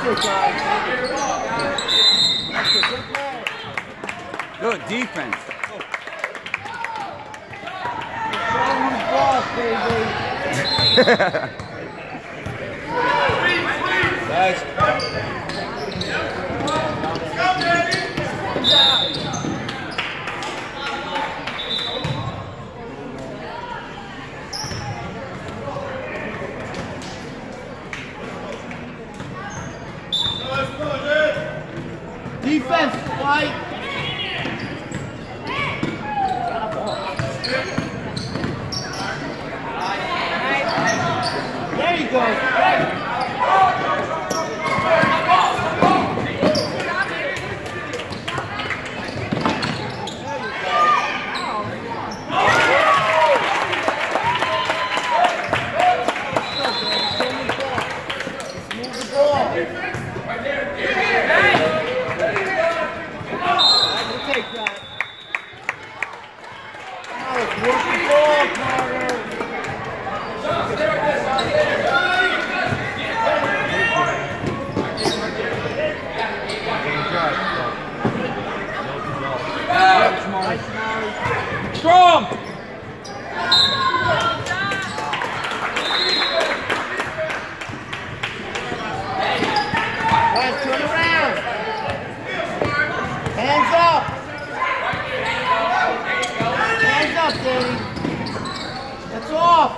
Good defense. Nice. Defense, fight. There you go. Strong! Let's turn around. Hands up. Hands up, Danny. That's off.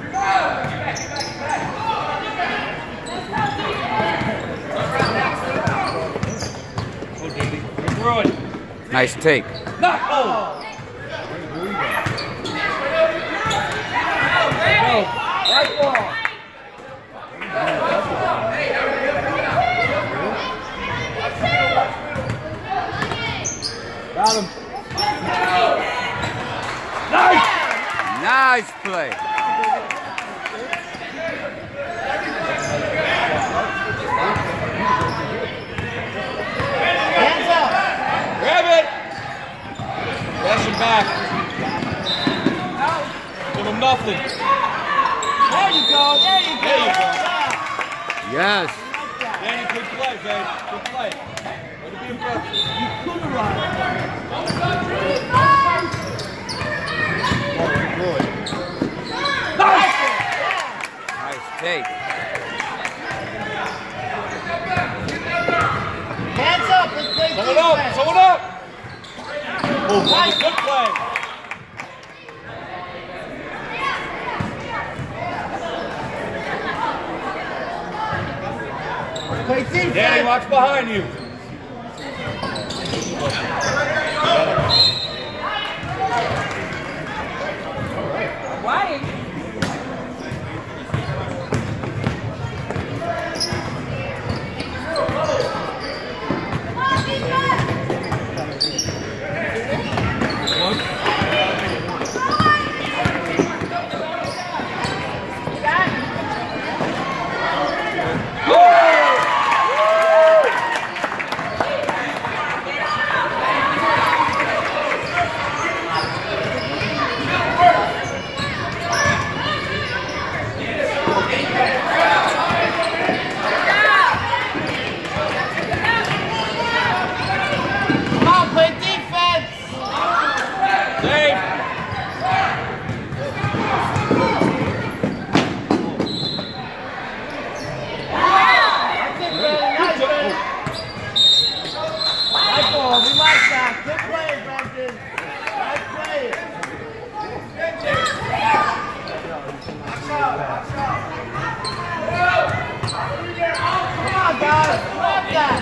Oh, Davey. You're through it. Nice take. No! Oh! Go. Right ball. Got him. Nice! Nice play. Hands up. Grab it! Dash him back. Give him nothing. There you go. There you go. There you go. Yes. Danny, good play, babe. Good play. Way to be aggressive. You could have run. Nice! Nice take. Hands up. Let's play Someone up! defense. Someone up! Oh, nice. Good play. Let's play defense. Danny, watch behind you. Come on, play defense. Dave! That's it, Brandon. Nice, Brandon. Nice ball. We like that. Good play, Brandon. Nice play. Come on, guys. Grab that.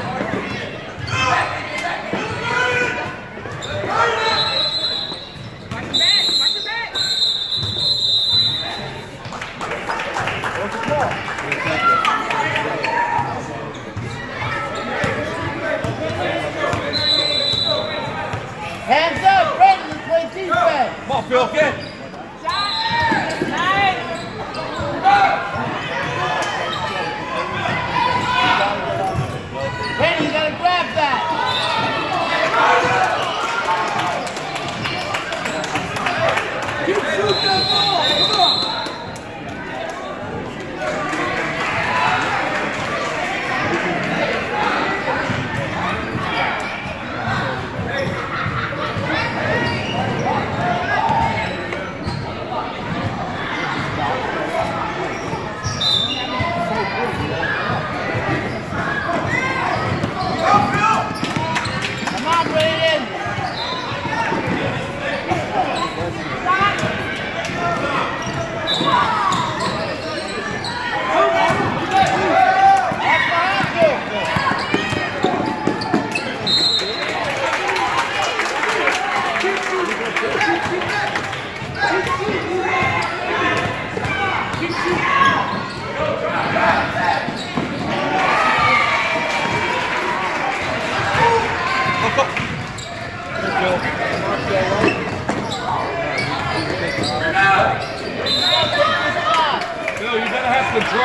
Hands up, Brandon. Let's play defense. Come on, Phil, get! Brandon, you gotta grab that. You shoot that ball! Come on!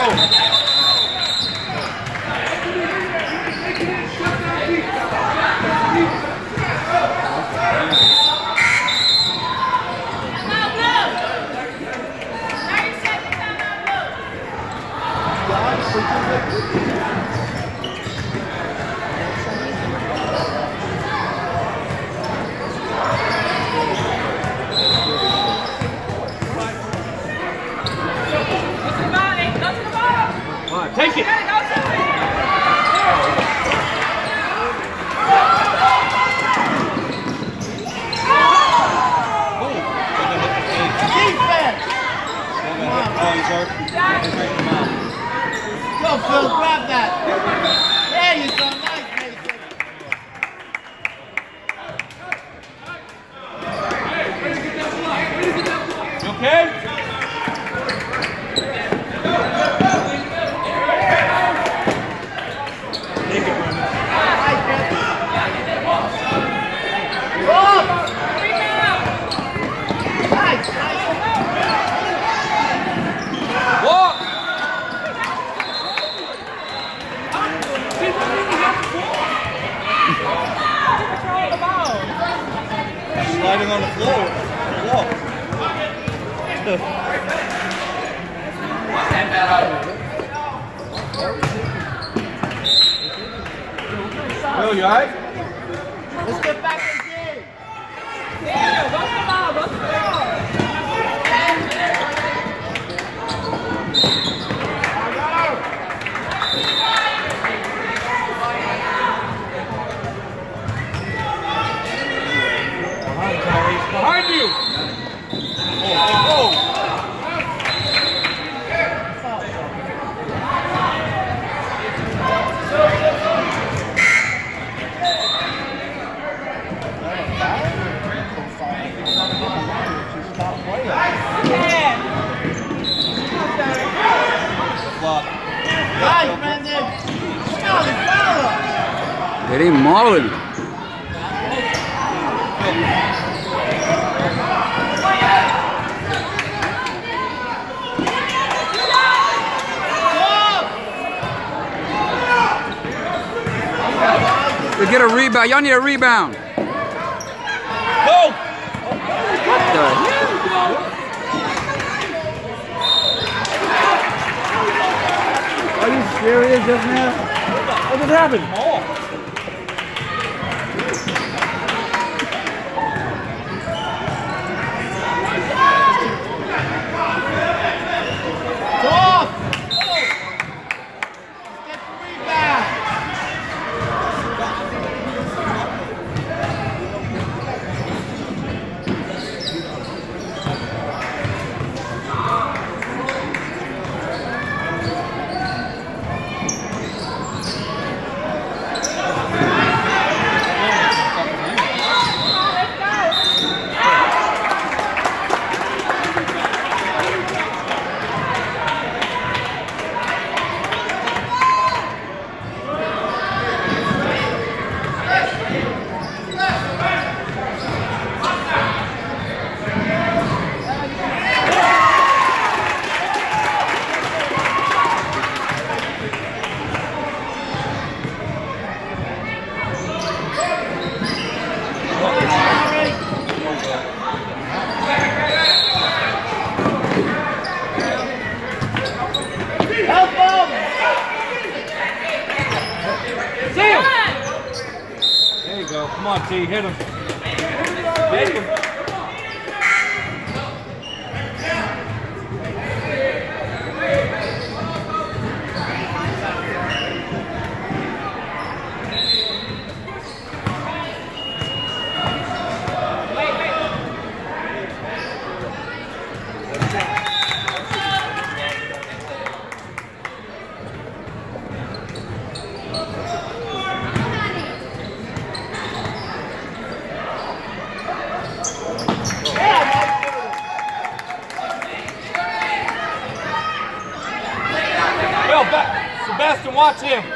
Take it. Go, Phil, grab that. There you go. Nice, Mason. You okay? Sliding on the floor. Will, you alright? Let's get back in the game. Yeah, what's the ball? What's the ball? Behind you! Oh. Nice, Brendan. Solid foul. Get him mauling. To get a rebound. Y'all need a rebound. Go! What the hell? Are you serious just now? What just happened? Off. Get the rebound. There you go. Come on, T. Hit him. Make him. Sebastian, watch him.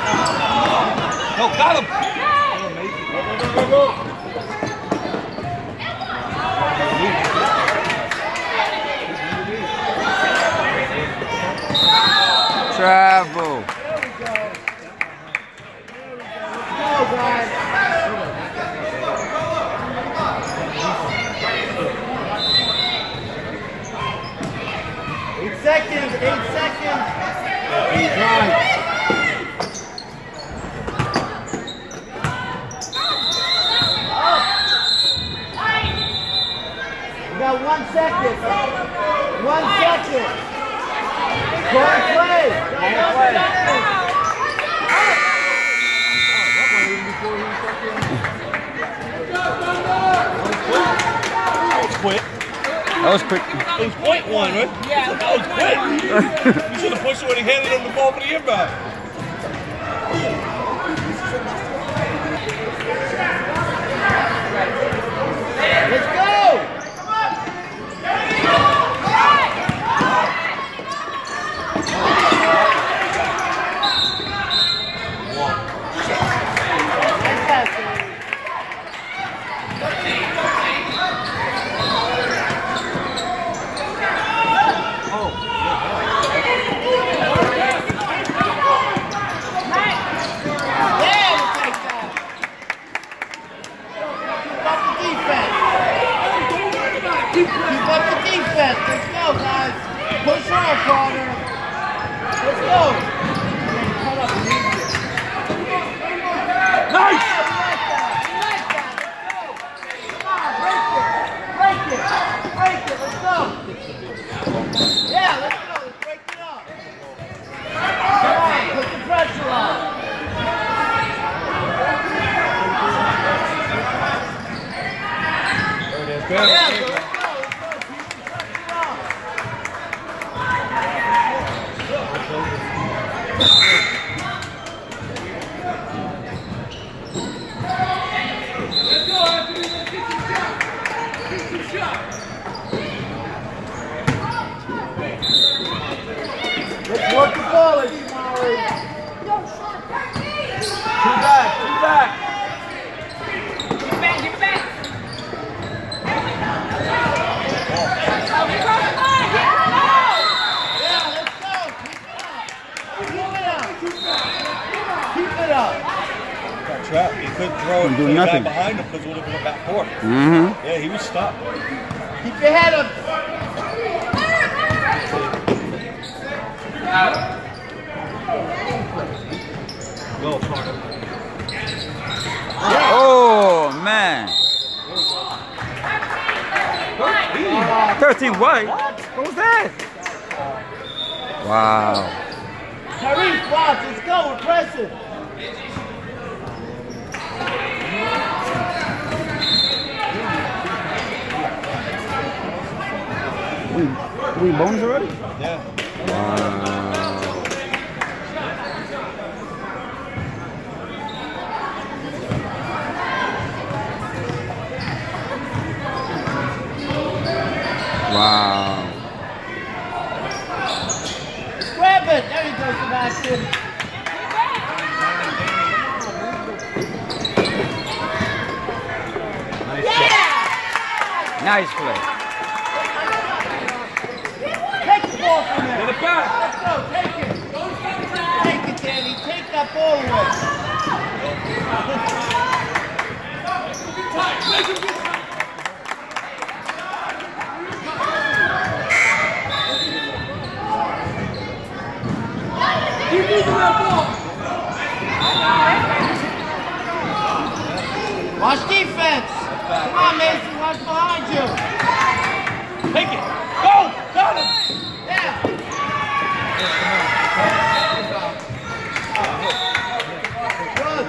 No, got him. Go. Travel. There we go. Go, guys. 8 seconds. 8 seconds. He's right. We got 1 second. 1 second. Go and play. Quick. That was quick. It was point one, right? Yeah. That was quick. You should have pushed it when he handed him the ball for the inbound. Let's go. Keep up the defense. Let's go, guys. Push hard, Carter. Let's go. Nice! Yeah, we like that. We like that. Let's go. Come on, break it. Break it. Break it. Let's go. Yeah, let's go. Let's break it up. Come on, put the pressure on. Yeah, let's go. Let's work the ball, Jamari. Two back. Give it back. Yeah, let's go. Keep it up. Got trapped. He couldn't throw it. Couldn't do The guy nothing. behind him because it would have been a back court. Mm-hmm. Yeah, he was stopped. Keep your head up. Go, Carter. Oh, man. 13 what? What was that? Wow. Tyrese, watch. Let's go. We're pressing. We bonus already? Yeah. Wow. Wow. Grab it. There you go, Sebastian. Nice play. Take the ball from him. Get it back. Let's go. Take it. Take it, Danny. Take that ball away. Watch defense. Come on, Mason. Watch behind you. Take it. Go. Got him. Yeah. Good.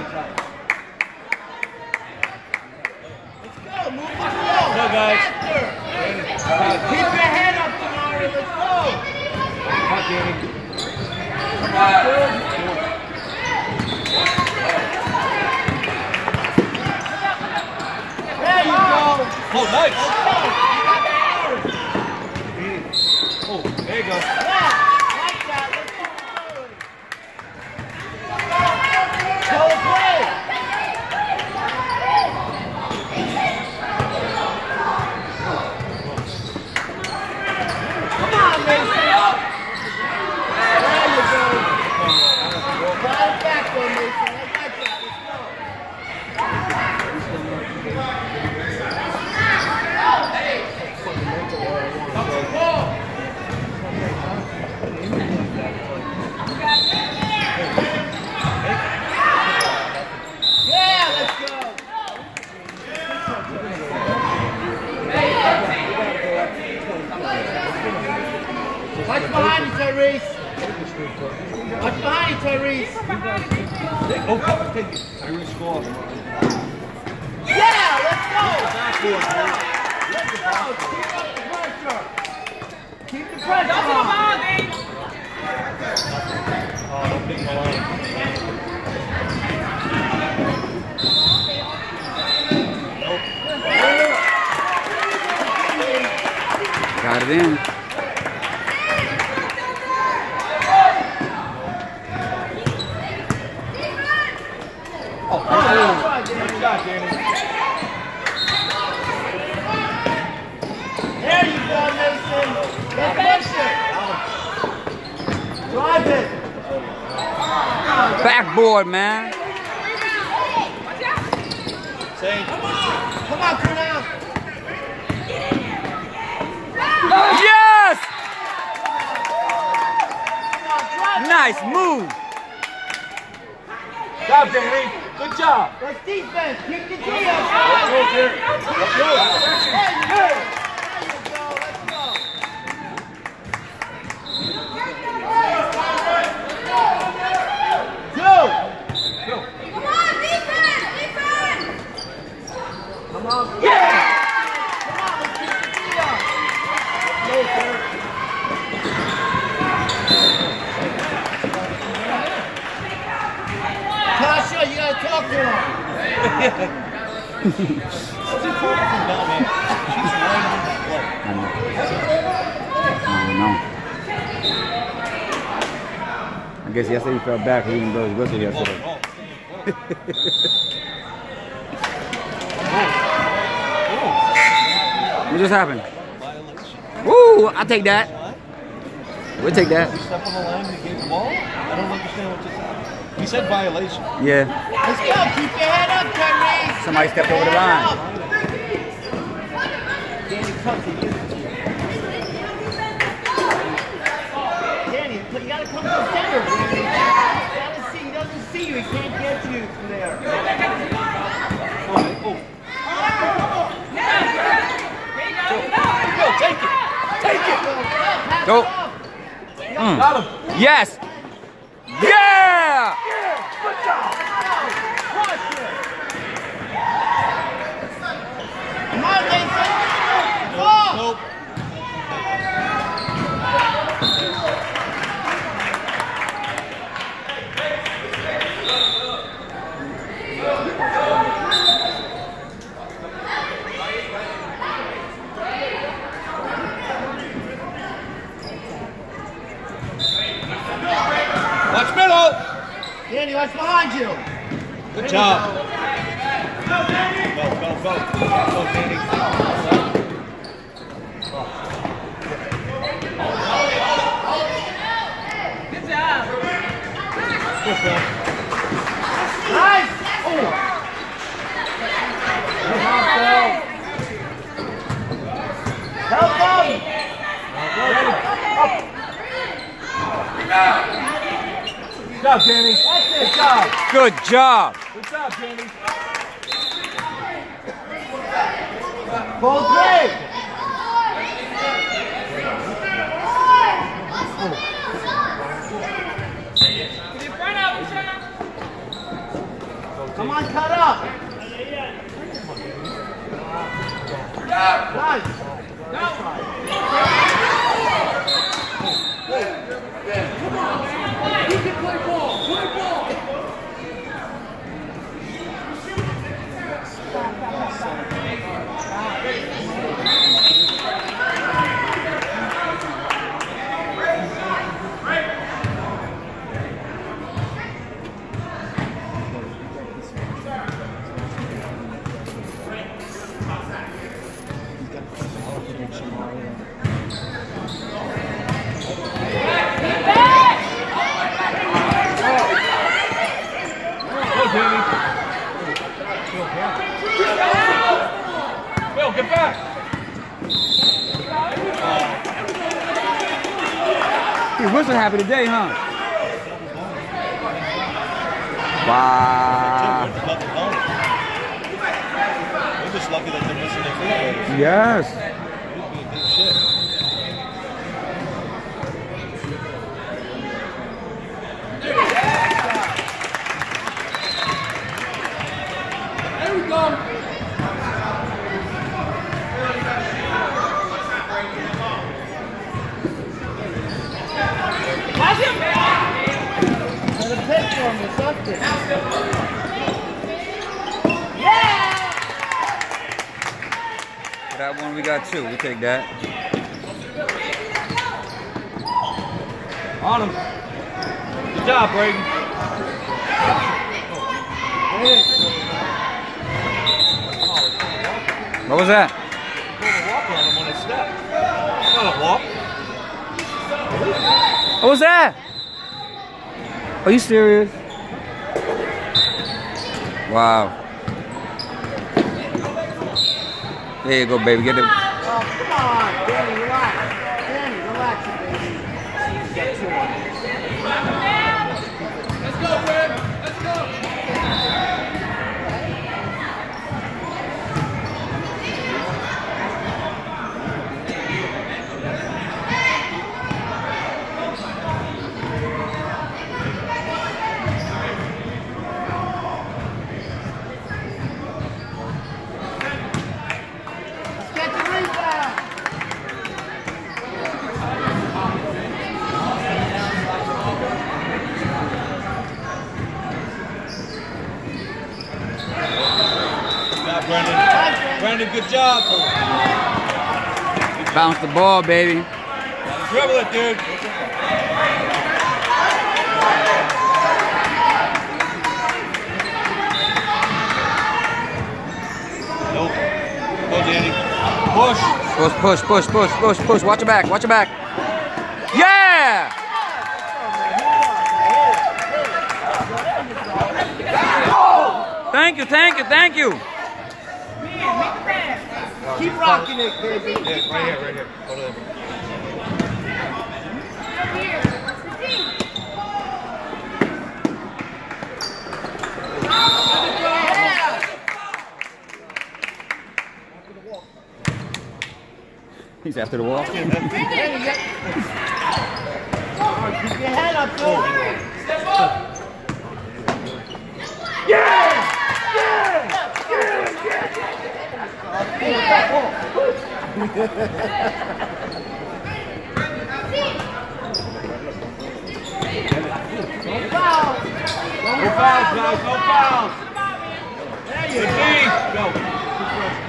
Let's go. Move the ball. Go, guys. Faster. Keep your head up, Tamari. Let's go. There you go. Oh, nice. Oh, Tyrese. Oh, come on, take it. Tyrese score. Yeah, let's go. Backboard, Let's go. Keep up the pressure. Keep the pressure Go to the on. ball, Dave. Oh, don't pick Malone. Got it in. Oh, good shot, Danny. There you go, Mason. Get pressure. Drive it. Backboard, man. Same. Come on, Cornell. Yes! Come on, drive it. Nice move. Good job, Danny. Good job. Let's defense. Keep the D up. Let's go, Jerry. Let's go. There you go. Let's go. Two. Come on, defense! Defense! Come on. Yeah. Come on, let's keep the D up. Go, sir. Tasha, you gotta talk to him. No, man. She's right on that play. I don't know. I guess yesterday he fell back. He didn't blow his whistle yesterday. What just happened? Woo! I'll take that. We'll take that. He stepped on the line and he gave the ball? I don't understand what just happened. He said violation. Yeah. Let's go. Keep your head up, Tyrese. Somebody stepped over the line. Danny, come to you. Danny, you gotta come to the center, Danny. He doesn't see you. He can't get to you from there. Go, take it. Take it. Go. Got him. Yes. Yeah! Good job. Come on, Mason. Ball. Nope. Watch middle. Danny, what's behind you? Good job. Go, go, go. Go, Danny. Good job. Good, Phil. Nice. Help him. Good job, Danny. Good job. Good job. Good job, Danny. Ball three. Get in front of him, Sean. Come on, cut up. Nice. Phil, get back. He wasn't happy today, huh? Wow. They're just lucky that they're missing their free throws. Yes. It'd be a big shit. or something. Yeah! For that one, we got 2. We take that. On him. Good job, Braden. What was that? Pull the walk on him on his step. It's not a walk. What was that? Are you serious? Wow. There you go, baby. Get it. Oh, come on, Danny, relax. Danny, relax, baby. Get 2 on it. Let's go, Fred. Let's go. Get the rebound. Good job, Brendan. Brendan, good job. Bounce the ball, baby. Dribble it, dude. Nope. Go, Danny. Push. Push. Watch your back. Yeah! Thank you. Keep rocking it, baby. Yeah, right here. Go to them. He's after the wall. Keep your head up, Joe. Step up. No fouls, guys. No fouls. There you go. Go.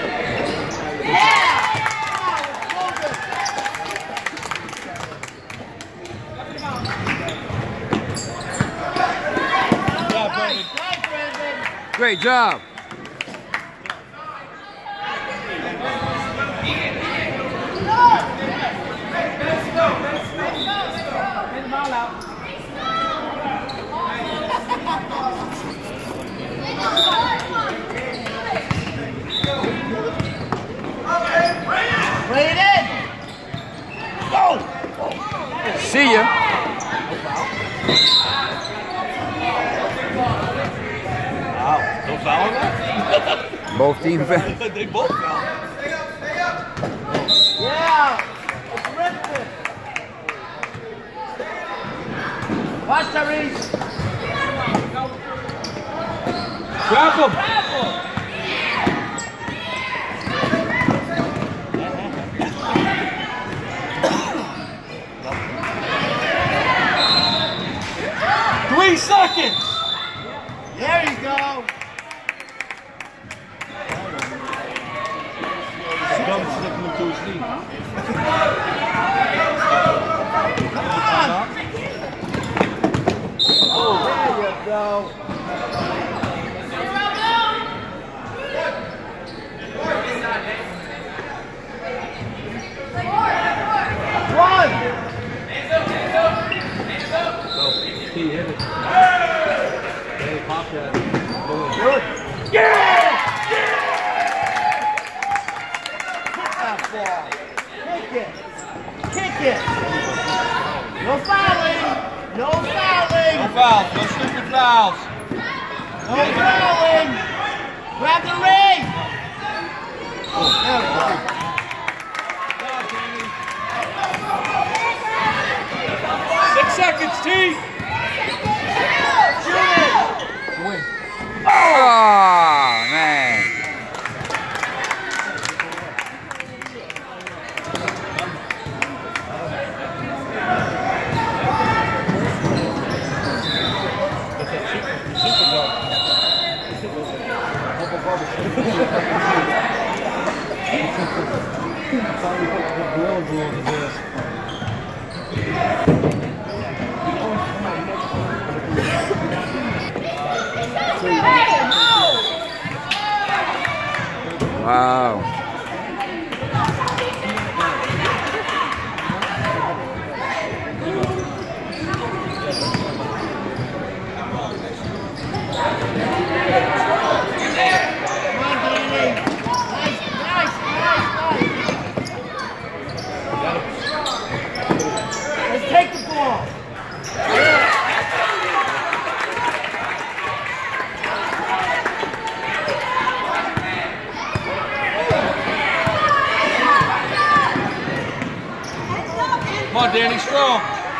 Good job, Brendan. Great job. Play it in. See ya. Wow. No foul on that? Both teams. They both fouled. Yeah. It's ripping. Watch, Tyrese. Grab him. Seconds. There you go. Dumb sticking him to his knee. Oh, there you go. One. He hit it. They popped that. Good. Yeah! Ball. Kick it. No fouling. No fouls. No stupid fouls. No fouling. Grab the ring. Oh, there we go. Go, 6 seconds, T. Shoot it. Win. Oh, man. Wow. Let's take the ball. Come on, Danny, strong.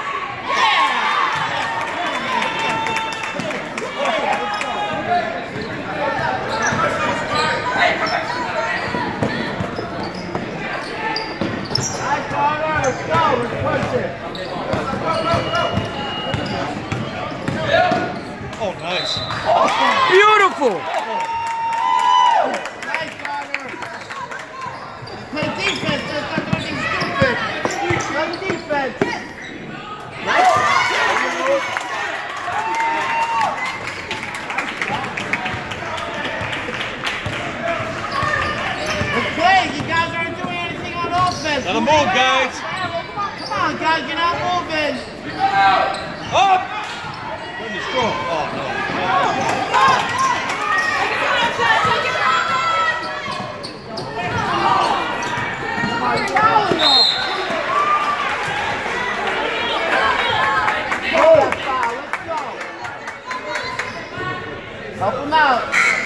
Nice, Connor. Let's go. Let's push it. Oh, nice. Beautiful. Nice, Connor. Play defense. Just not doing anything stupid. Play defense. Let's play. You guys aren't doing anything on offense. Let 'em move, guys. Come on, guys. You're not moving. Up! Danny, strong. Oh, no. Help him out.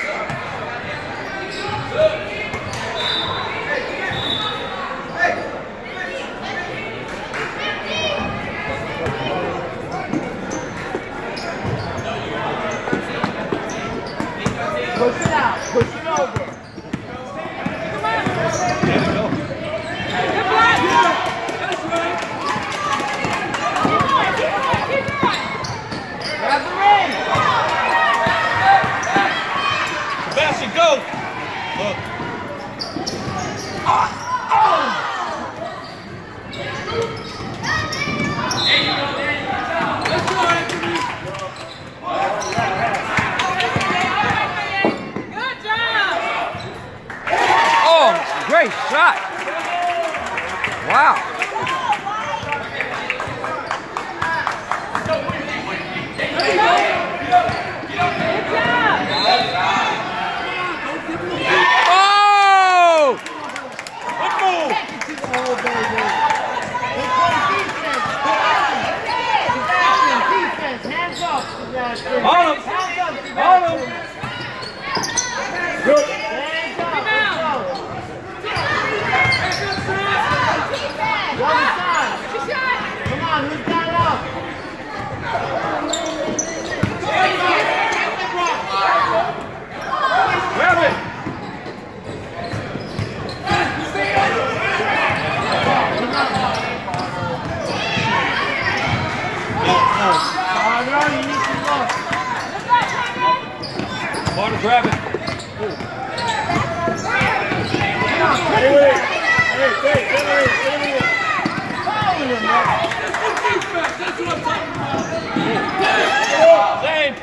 Push it out. Push it over. Danny, go. Grab the ring. Sebastian, go! Look. Oh, great shot. Wow. Oh! Let's move! Oh, baby. Let's play defense. Sebastian, defense. Hands up, Sebastian. On him. Hands up, On him. Sebastian. Good. Hands up. Let's go. The other side. Come on, who's got up? Grab it! Carter, you need to look. Carter, grab it. Same.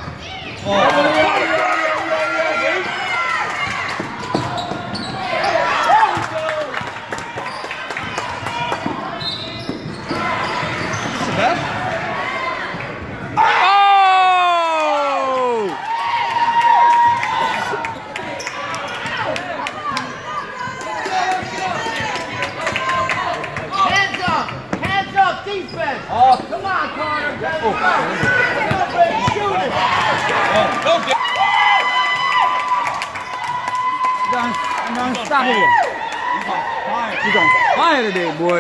Oh! Hands up, defense. Come on, Carter. Let's go. Shoot it. Go, Danny. Unstoppable. He's on fire today, boy.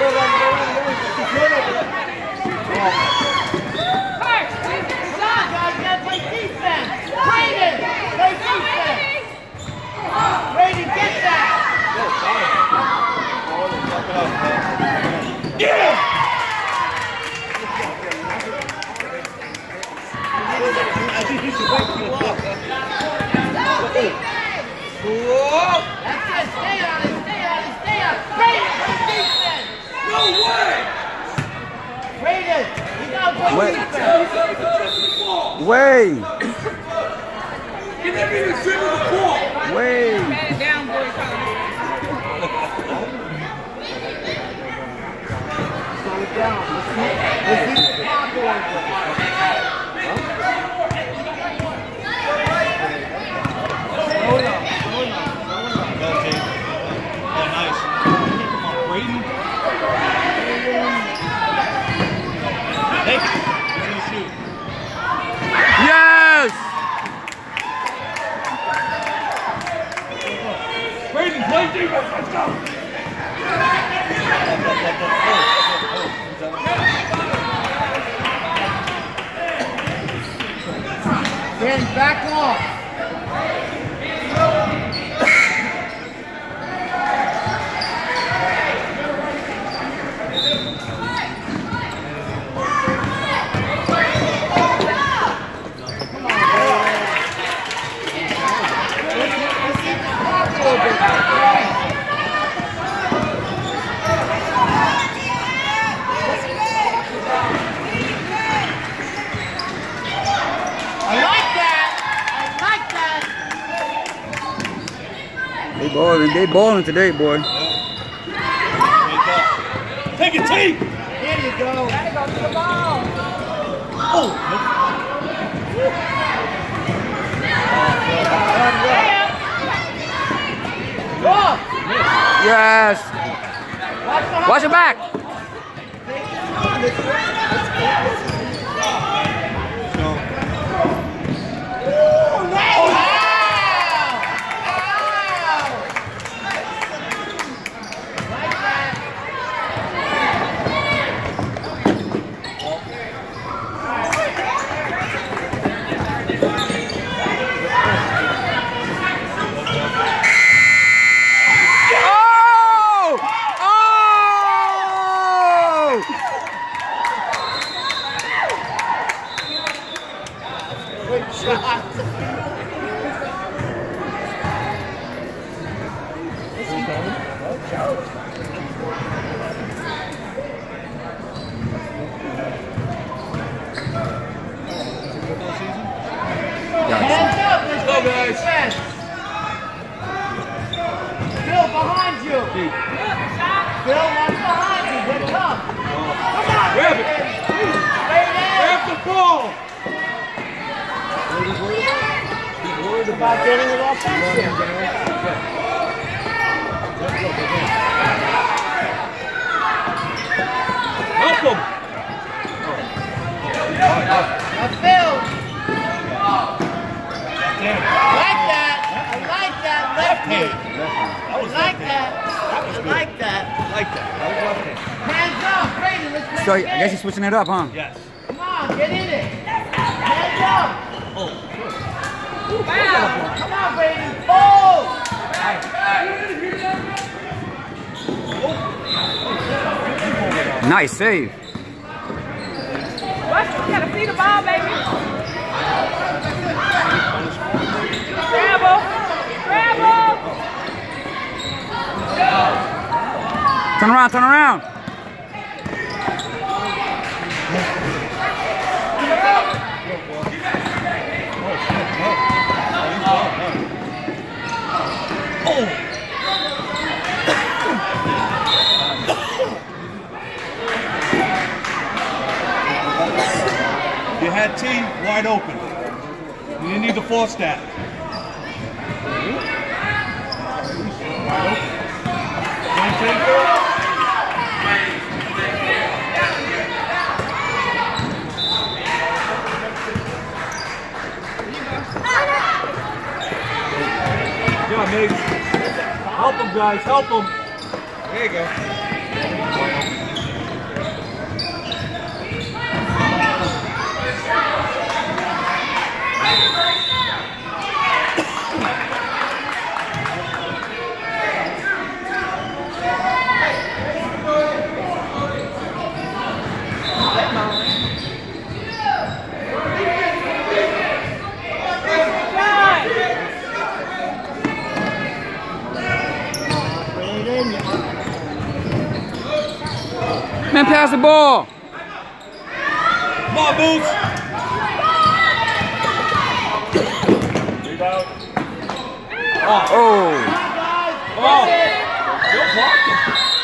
Way. Get that nigga dribble the ball. Way. Pat it down, boy. Slow it down. Let's keep the clock going. Yes! Brayden, play defense. Let's go. Dan, back off. They balling today, boy. Take it, T! There you go. Gotta go to the ball. Yes. Watch your back. Hands up, let's go, guys. Phil, behind you. Phil, that's behind you. Get tough. Come on, Grab it. Grab the ball. He's worried about getting it offensive. Help him. Phil. I like that. I like that. Left hand. I like that. I like that. Hands up, Brayden. Let's play So I the game. guess he's switching it up, huh? Yes. Come on, get in it. Hands up. Wow. Come on, Brayden. Oh! Nice save. What? You gotta see the ball, baby. Travel. Travel. Turn around, turn around. You had T wide open. You didn't need to force that. Yeah, Migs. Help him, guys. Help him. There you go. Man, pass the ball. Come on, Boots. Oh. Come on. Good blocking.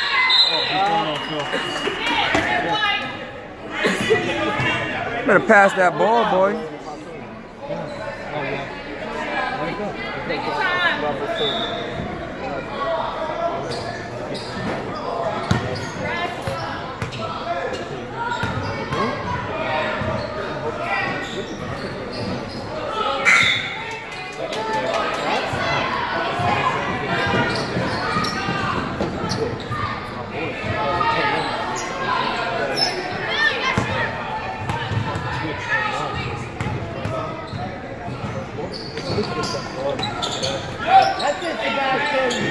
Better pass that ball, boy. That's it, Sebastian.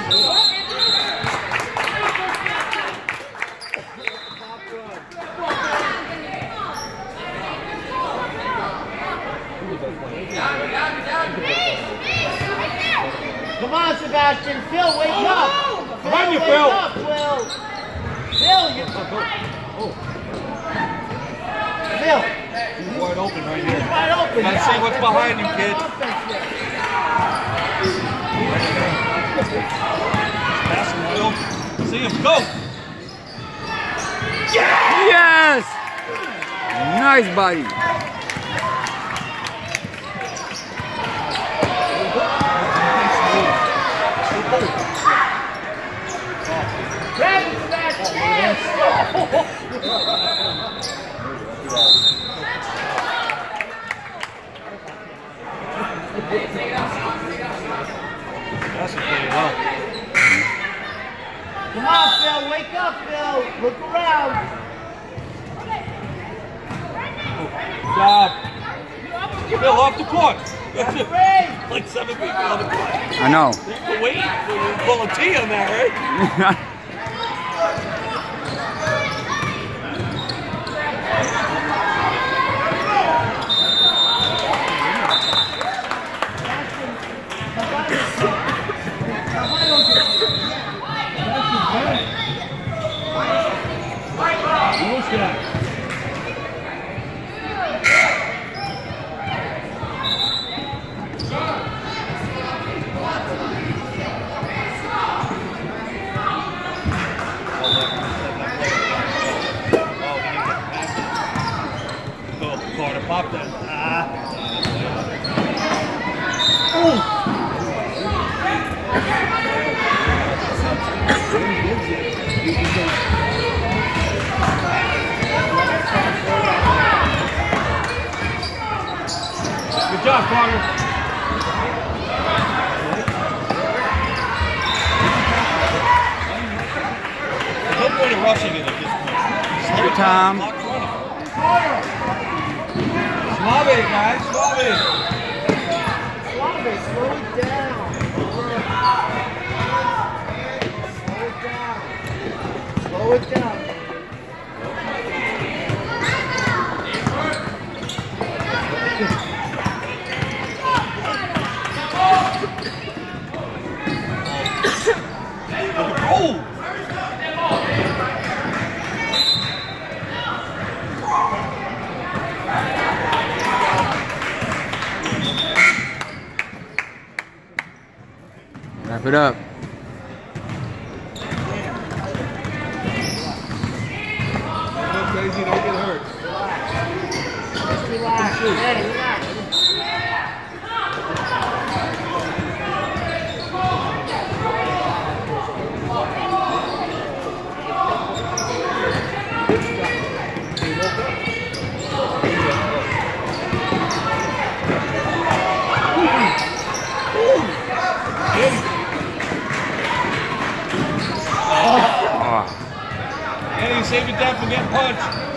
Come on, Sebastian. Phil, wake up. Run you, wake Phil. up, Phil. Phil, you... Phil. He's wide open right here. Wide open. Gotta see what's behind you, kid. Pass him, Will. See him. Go. Yes! Nice body. Grab it, Sebastian. That's a pretty well. Come on, Phil. Wake up, Phil. Look around. Job. Phil, off the court. That's it. Great. Like 7 people on the court. I know. Wait, pull a T on that, right? Carter, pop that. Good job, Carter. There's no point in rushing it at this point. Slow Good time. Suave, guys, suave. Suave, slow it down. Slow it down. Slow it down. Oh! Wrap it up. Go crazy, don't get hurt. Just relax. Hey, relax. Andy, save your dad from getting punched.